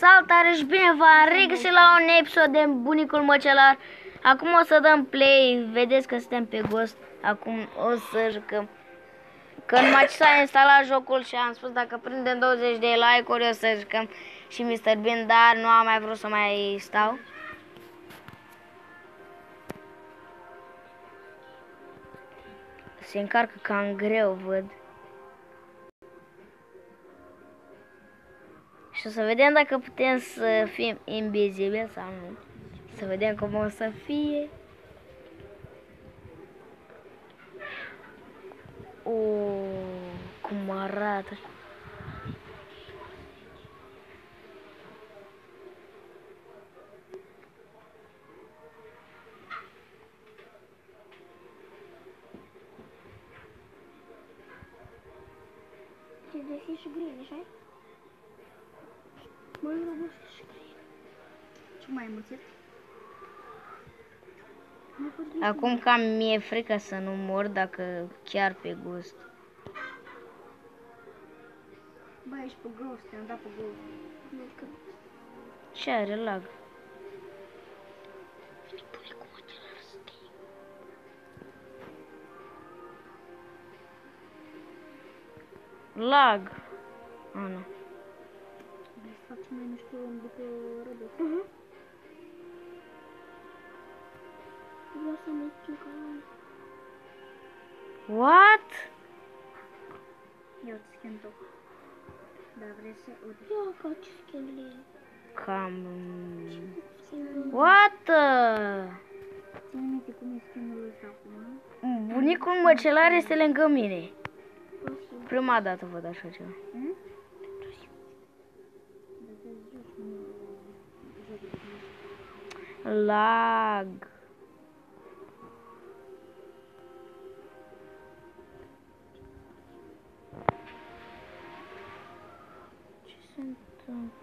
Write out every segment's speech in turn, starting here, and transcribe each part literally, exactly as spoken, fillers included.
Salutare și bine v-am regăsit la un episod de Bunicul Măcelar. Acum o să dăm play, vedeți că suntem pe Ghost. Acum o să jucăm. Când Maci s-a instalat jocul și am spus dacă prindem douăzeci de like-uri o să jucăm și mister Bean, dar nu am mai vrut să mai stau. Se încarcă cam greu, văd. Și o să vedem dacă putem să fim invizibili sau nu. Să vedem cum o să fie. O, cum arată. Ce deschis și green, așa-i? Mă înrobosit și green. Ce mai muțit? Acum cam mi-e frică să nu mor dacă chiar pe Ghost. Bă, ești pe Ghost, te-am dat pe Ghost. Ce are lag? Lag. Ah, nu. Hai să facem mai mișto după robot. Uh-huh. Vreau să mă știu ca... What? Ia uite skin top. Da, vrei să... Uite. Ia ca ce skin-ul e. Cam... What? Ține minte cum e skin-ul ăsta acum. Bunicul Măcelar este lângă mine. Prima dată văd așa ceva. Hmm? Lag. Ce se întâmplă?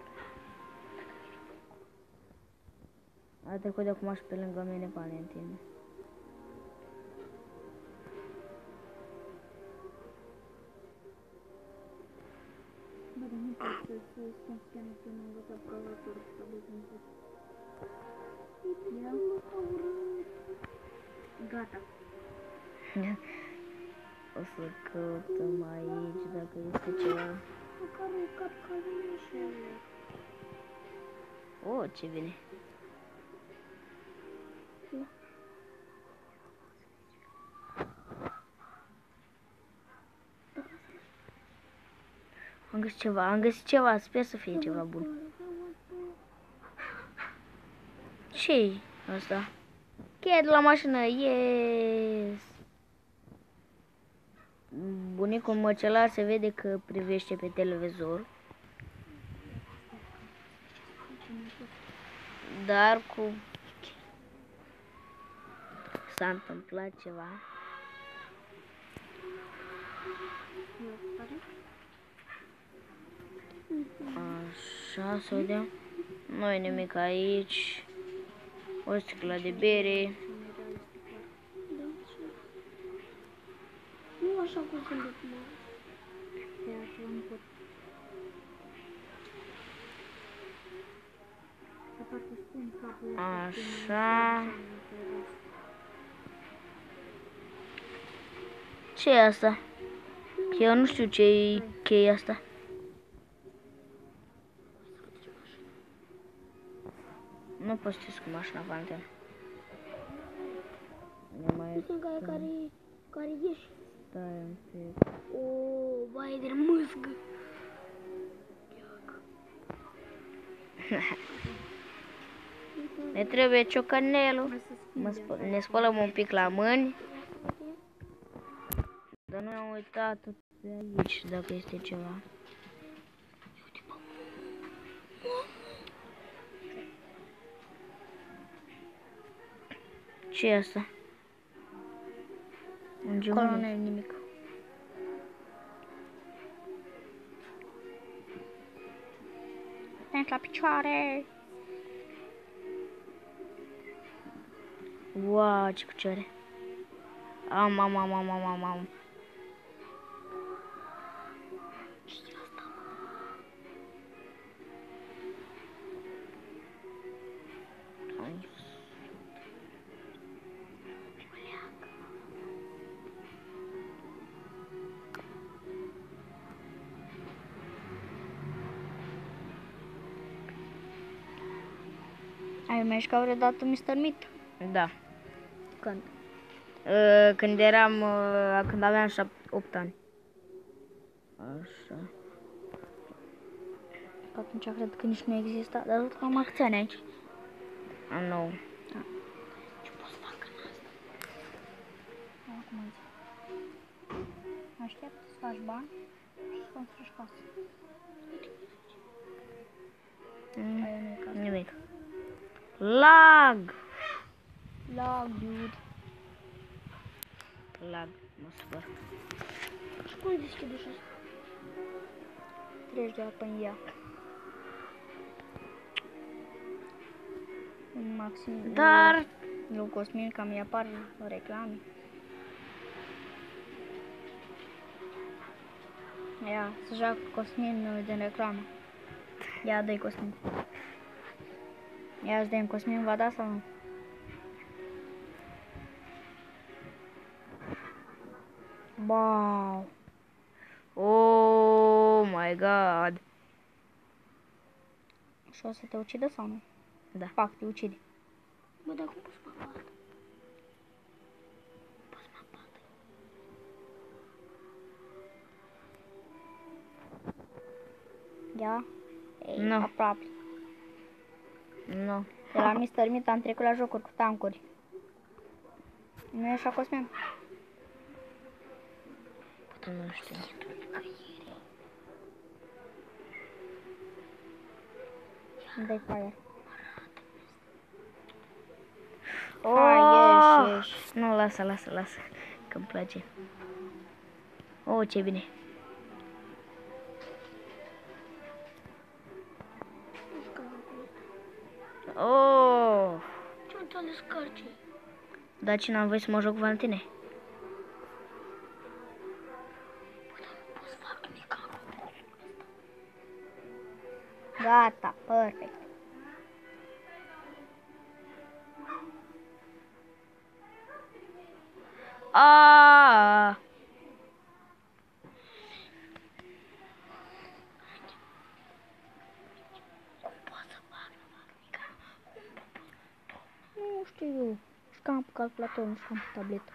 A trecut de acum și pe lângă mine Valentina. Bă, dar nu pot să se scană pe un învățat calator să văd cum pot. Ia. Gata. O să căutăm aici dacă este ceva. Măcar un capcane și ele. Oh, ce bine. Am găsit ceva, am găsit ceva, sper să fie ceva bun. Ce-i asta? Cheia de la mașină, yes! Bunicul Măcelar se vede că privește pe televizor. Dar cu... s-a întâmplat ceva. Așa, să vedem. Nu e nimic aici. O sticlă de bere. Nu așa cum sunt de cum. De așa nu pot. Să parcă spun capul ăsta. Așa. Ce e asta? Eu nu știu ce e cheia asta. Nu poți să cu mașina, Valentina. Ne mai... Este care, care, care ieși. Stai un pic. O, baie de mâzgă. Ne trebuie ciocanelul. Ne spălăm un pic la mâini. Dar nu am uitat tot pe aici dacă este ceva. Ce e asta? Acolo nu e nimic. Stai la picioare. Wow, ce picioare. Am, am, am, am, am, am. Ai mai jucat vreodată mister Meat? Da. Când? Uh, când eram, uh, când aveam șapte, opt ani. Așa. Atunci cred că nici nu exista, dar tot cam câți ani ai? Am nou. Ce poți să fac în asta? Acum îți aștept să faci bani și să construiești casă. Mm. Aia nu e casă. Nimic. Lag! Lag, dude. Lag, mă supăr. Și cum deschide și asta? Treci de apă în ea. Maxim. Dar... Lui Cosmin cam îi apar reclame. Ia, să joacă Cosmin din reclamă. Ia, dă-i Cosmin. Ia, îți dă-i Cosmin, va da sau nu? Wow. Oh my god. Și o să te ucidă sau nu? Da. Fac, te ucide. Bă, dar cum poți să mă bat? Poți să mă bat? Ia? Ei, Nu. aproape. Nu. De la mister Meat am trecut la jocuri cu tancuri. Nu e așa, Cosmin? Nu știu. Dai fire. Oh! Hai, ieși, ieși. Nu, lasă, lasă, lasă. Că-mi place. Oh, ce bine. Oh! Ce nu te-a descarci? Dar ce n-am voie să mă joc cu Valentine? Poți să fac nimic acum. Gata, perfect. Ah! Cum pot să fac? Nu fac nimic. Nu știu eu. Jucam pe calculator, nu jucam pe tabletă.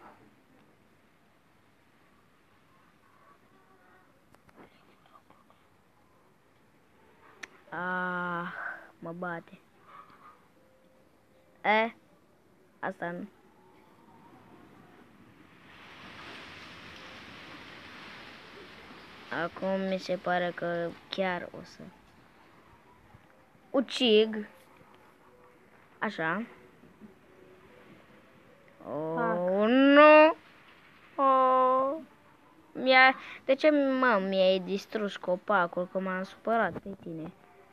Ah, mă bate. E? Asta nu. Acum mi se pare că chiar o să ucig. Așa. Oh, nu! Oh. Mi-a... De ce, mă, mi-ai distrus copacul? Că m-am supărat pe tine.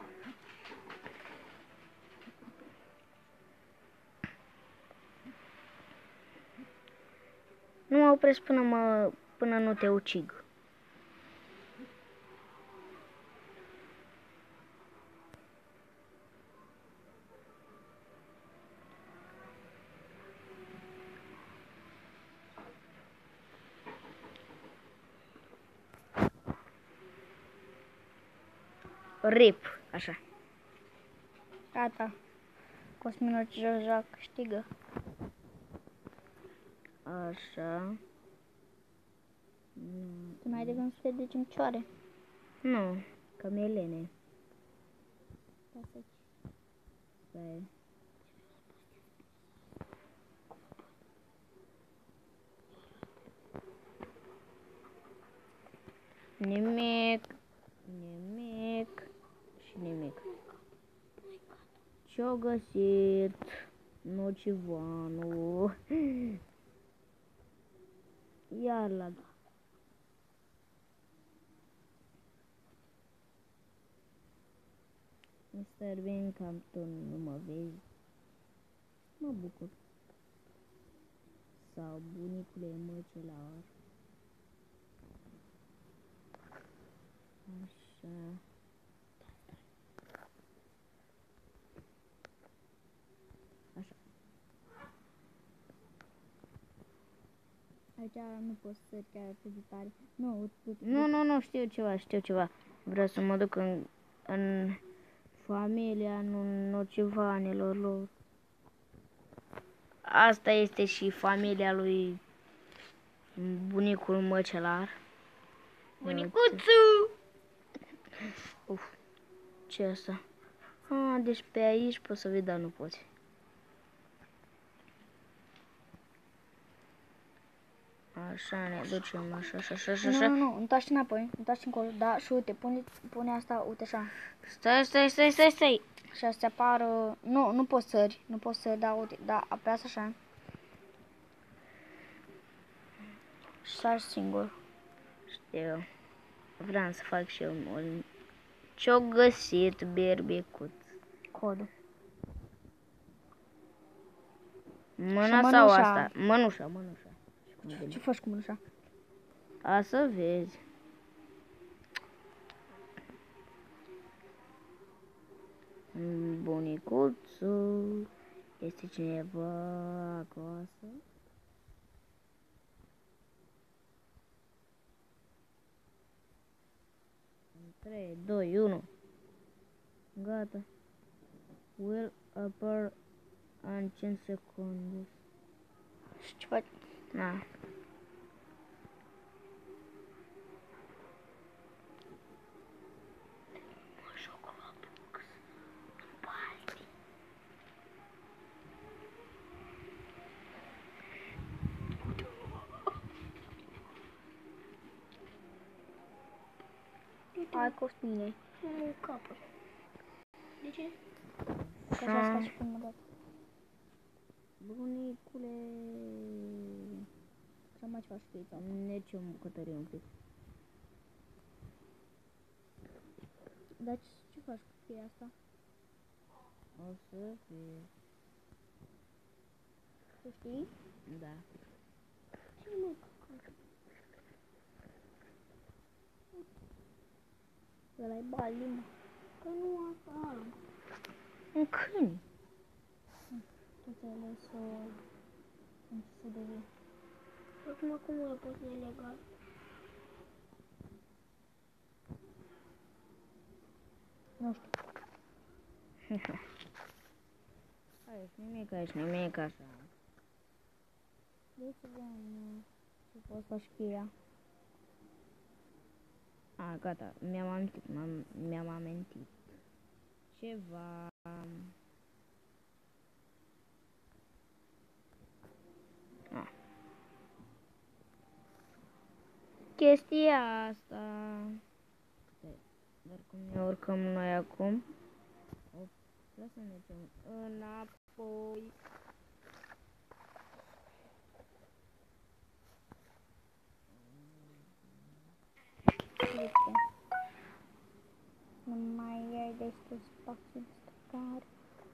Nu mă opresc până, mă, până nu te ucig. Rip, așa. Gata. Cosmin orice joc câștigă. Așa. Tu n-ai de gând să te duci în picioare. Nu, că mi-e lene. Stai. Stai. Nimic, nimic și nimic. Ce-o găsit? Nocivanu. Iar la... mister Bean, cam tu nu mă vezi. Mă bucur. Sau bunicule măcelar. Așa. Așa. Aici nu poți să chiar atât de tare. Nu, Nu, nu, nu, știu ceva, știu ceva. Vreau să mă duc în, în familia nu nocivanilor lor. Asta este și familia lui bunicul măcelar. Bunicuțu! Uf, ce asta? Ah, deci pe aici poți să vezi, dar nu poți. Așa ne ducem, așa, așa, așa, așa. Nu, nu, nu, întoarce înapoi, întoarce încolo, da, și uite, pune, pune asta, uite așa. Stai, stai, stai, stai, stai. Și astea apară, nu, nu poți sări, nu poți sări, da, uite, da, apasă așa. Și sari singur. Știu. Vreau să fac și eu un... Ce-o găsit, berbecut? Codul. Mâna Și sau mănușa. asta? Mănușa, mănușa. Ce faci cu mânușa? A să vezi. Bunicuțul. Este cineva acasă? trei, doi, unu. Gata. Will appear în cinci secunde. Și ce faci? Na. Ai costine. Nu capăt. De ce? Că așa se face prima dată. Bunicule. Ce mai faci cu ei? Ne ce bucătărie un pic. Dar ce, ce faci cu cheia asta? O să fie. Tu știi? Da. Ce mă cacat? Ăla-i bali, mă. Că nu asta alb. Un câine. Tu ți-ai să... Cum să devii. Acum cum o pot nelegal? Nu știu. Aici nimic, aici nimic, așa. Deci să vedem ce poți faci cu cheia. A, gata, mi-am amintit, mi-am amintit. Ceva... A. Chestia asta... Stai, dar cum ne urcăm noi acum? Op, lasă să mergem înapoi. Uite. Nu mai ai destul spațiu de stocare.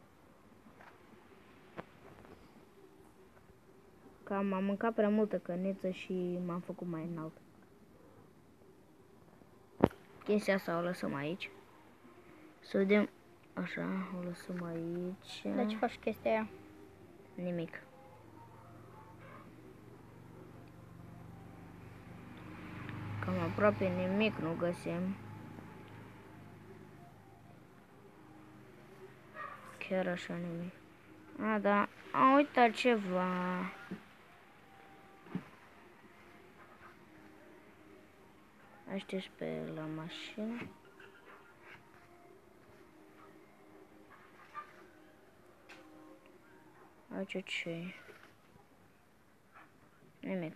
Cam am mâncat prea multă căneță și m-am făcut mai înalt. Chestia asta o lăsăm aici. Să vedem. Așa, o lăsăm aici. Dar ce faci chestia aia? Nimic. Cam aproape nimic nu găsim. Chiar așa nimic. A, da, am uitat ceva. Aștept pe la mașină. Aici ce? Nimic.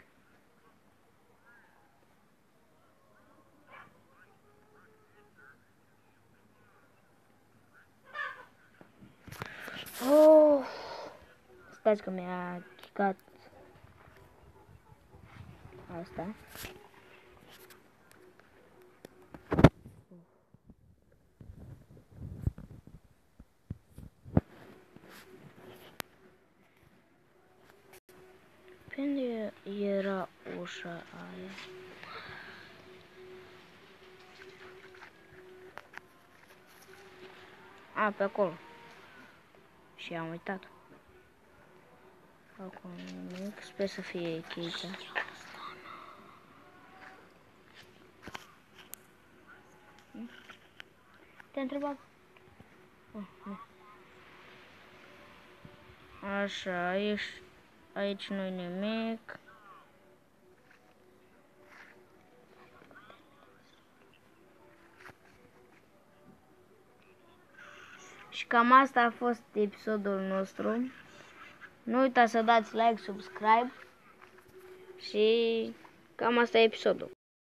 Oh! Stați că mi-a chicat asta. Unde era ușa aia? A, pe acolo. Și am uitat. Acum nimic. Sper să fie cheița. Te-a întrebat? Așa, aici, aici nu-i nimic. Și cam asta a fost episodul nostru. Nu uitați să dați like, subscribe și cam asta e episodul.